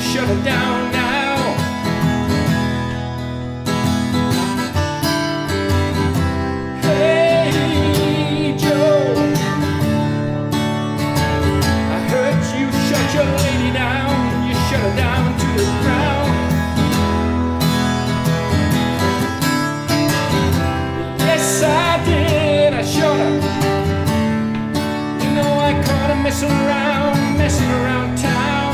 shut her down now. Hey Joe, I heard you shut your lady down. You shut her down to the ground. Yes I did, I shut her. You know I caught her messing around town.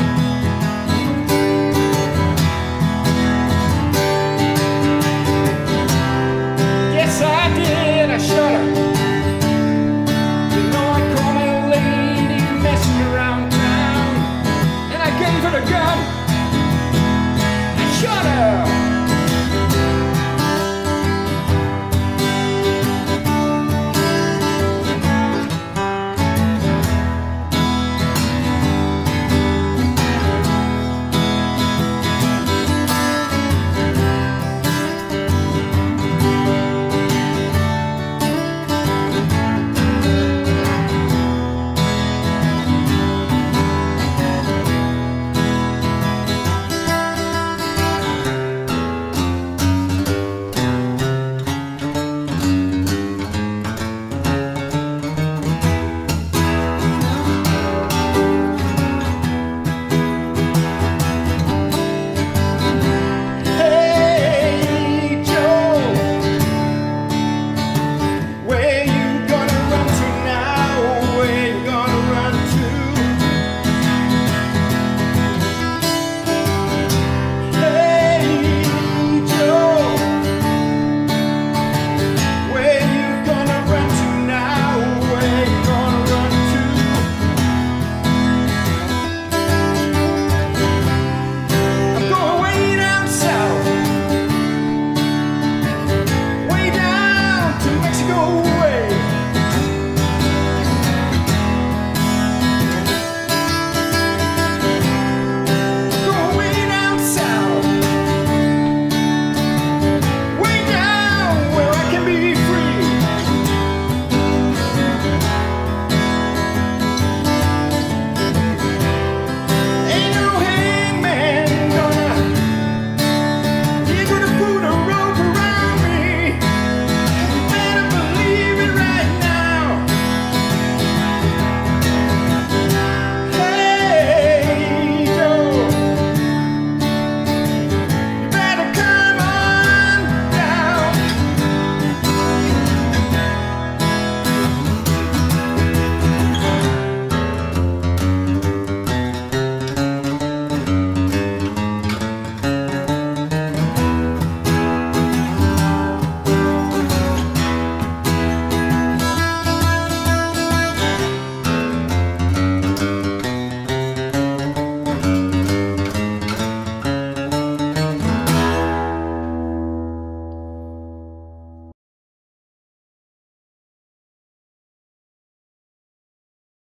Yes I did, I shot her. You know I caught my lady messing around town. And I gave her the gun.